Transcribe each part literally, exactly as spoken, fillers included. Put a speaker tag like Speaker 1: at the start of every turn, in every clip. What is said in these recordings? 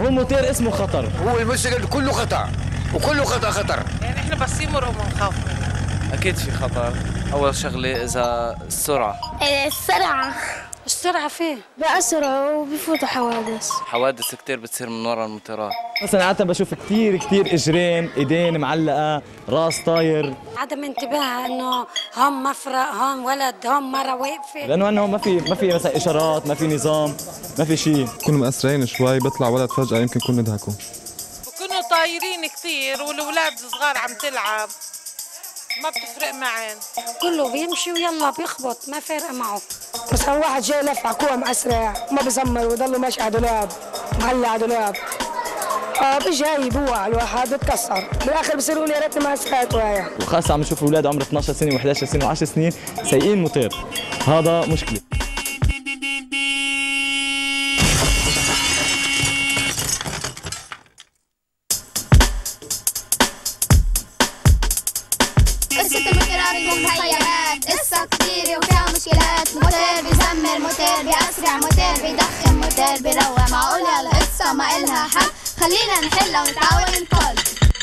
Speaker 1: هو موتير اسمه خطر.
Speaker 2: هو الموتوسيكل كله خطر وكله خطر خطر.
Speaker 3: يعني احنا بس يمرقوا بنخاف.
Speaker 4: اكيد في خطر. اول شغله اذا السرعه.
Speaker 5: السرعه
Speaker 6: السرعه فيه
Speaker 5: بأسرع وبفوتوا حوادث.
Speaker 4: حوادث كثير بتصير من وراء الموتورات.
Speaker 1: مثلا عادة بشوف كثير كثير اجرين، ايدين معلقه، راس طاير.
Speaker 6: عدم انتباه انه هون مفرق، هون ولد، هون مره واقفه.
Speaker 1: لانه انه ما في ما في مثلا اشارات، ما في نظام، ما في شيء.
Speaker 7: بكونوا مأسرين شوي، بيطلع ولد فجأة يمكن يكون نضحكوا.
Speaker 3: بكونوا طايرين كثير والاولاد صغار عم تلعب، ما بتفرق معين.
Speaker 6: كله بيمشي ويلا بيخبط، ما فارقه معه.
Speaker 8: مثلا واحد جاي لفع كوم اسرع ما بزمر وضله ماشي على دولاب، معلق على دولاب. اه بيجي هي بوقع الواحد بتكسر، بالاخر بصير يقول يا ريتني ما سرقت وياه.
Speaker 1: وخاصة عم نشوف اولاد عمره اثنعش سنة و11 سنة و10 سنين سايقين موتير، هذا مشكلة.
Speaker 5: قصة الموتورات والمخيمات قصة كتير وفيها مشكلات. موتور بيزمر، موتور بيأسرع، موتور بيدخن، موتور بيروق. معقول هالقصة ما إلها حل؟ خلينا نحلها ونتعاون الكل.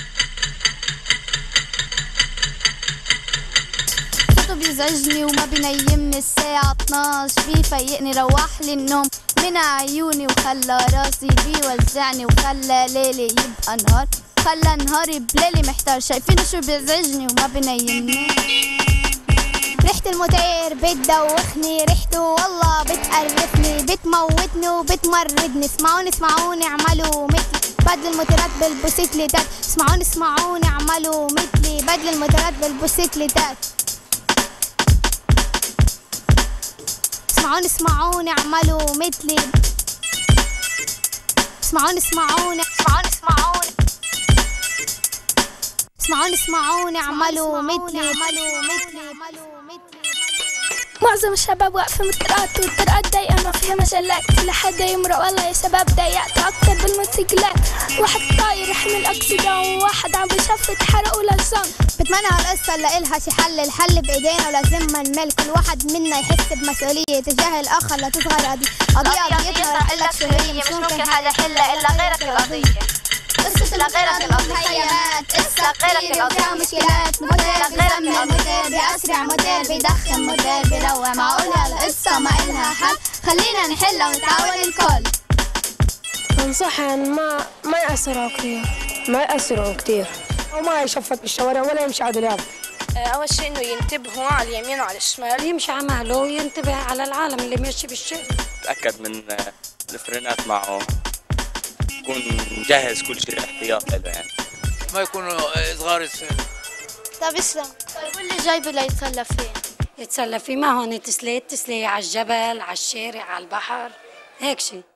Speaker 5: صوته بيزعجني وما بينيمني، الساعة اثنعش بيفيقني روح لي النوم من عيوني وخلى راسي بيوجعني وخلى ليلي يبقى نهار، خلى نهاري بليلي محتار. شايفين شو بيزعجني وما بينيمني؟ ريحة الموتير بتدوخني، ريحته والله بتقرفني، بتموتني وبتمرضني. اسمعوني اسمعوني اعملوا مثلي، بدل الموتورات بالبوسيكليتات. اسمعوني اسمعوني اعملوا مثلي، بدل الموتورات بالبوسيكليتات. اسمعوني اسمعوني اعملوا مثلي. اسمعوني اسمعوني اسمعوني اسمعوني اسمعوني اسمعوني اعملوا مثلي، اعملوا مثلي، اعملوا مثلي.
Speaker 9: معظم الشباب واقفة بالطرقات والطرقات ضيقة ما فيها مجلات، لحدا يمرق والله يا شباب ضيقت أكتر بالموتوسيكلات. واحد طاير يحمل أكسجين وواحد عم بيشفط حرقه للجن.
Speaker 5: بتمنى هالقصة نلاقي لها شي حل، الحل بإيدينا ولازم نمل. كل واحد منا يحس بمسؤولية تجاه الآخر لا تصغر قضية. قضية قضيتنا رح لك شو هي، مش ممكن حدا يحلها إلا غيرك القضية. قصة الموتورات والمخيمات قصة كتير وفيها مشكلات. موتور بيزمر، موتور بيأسرع، موتور بيدخن، موتور بيروق. معقول هالقصة ما إلها حل؟ خلينا نحلها ونتعاون الكل.
Speaker 8: بنصحهم ما ما يأسرعوا كثير، ما يأسرعوا كثير وما يشفط بالشوارع ولا يمشي على دولاب.
Speaker 6: اول شيء انه ينتبهوا على اليمين وعلى الشمال، يمشي على مهله وينتبه على العالم اللي ماشي بالشارع.
Speaker 4: تأكد من الفرينات معه، يكون مجهز كل شيء احتياط له، يعني
Speaker 10: ما يكونوا صغار السن.
Speaker 5: طيب اسلم، طيب واللي جايبه ليتسلى فين؟
Speaker 6: يتسلى فيه ما هون تسلية تسلية على الجبل، على الشارع، على البحر، هيك شيء.